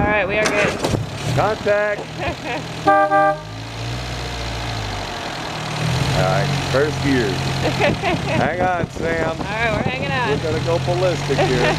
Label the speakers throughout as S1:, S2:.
S1: Alright, we are good.
S2: Contact! Alright, first gear. Hang on, Sam.
S1: Alright, we're hanging on.
S2: We're gonna go ballistic here.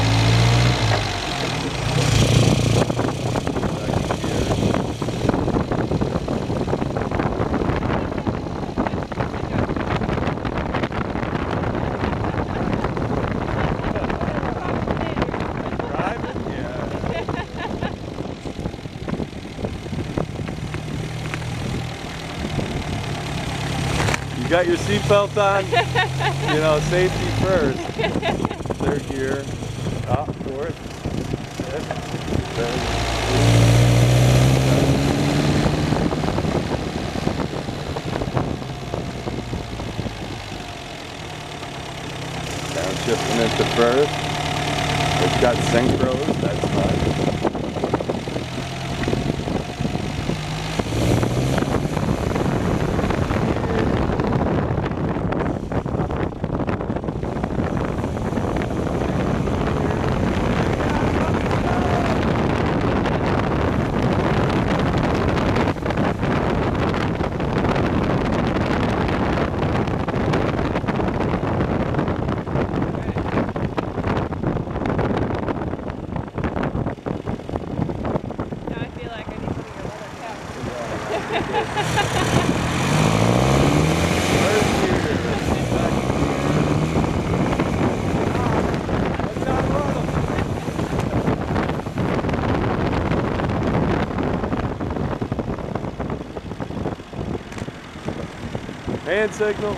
S2: You got your seatbelt on? You know, safety first. Third gear. Up, fourth. Fifth. Downshifting into first. It's got synchros, that's fine. Hand signals.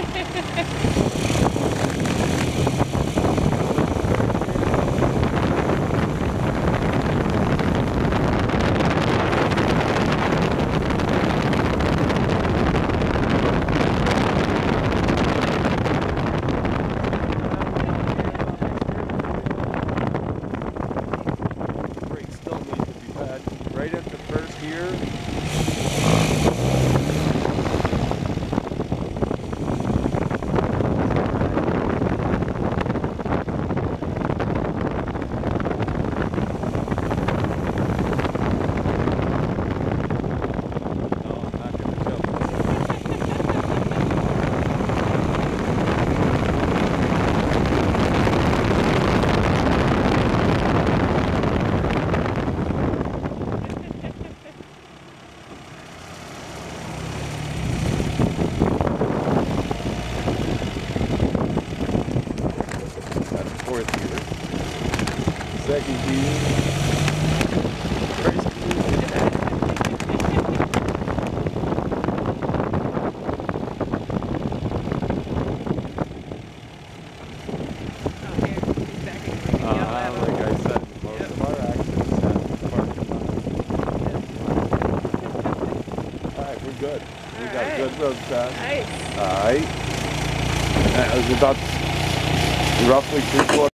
S2: Brakes still need to be bad. Right into first gear. Fourth gear. Second gear. First gear. Like I said, most of our accidents happen in the parking lot. Alright, we're good. We got a good road test.
S1: Nice.
S2: Alright. That was about roughly 3/4.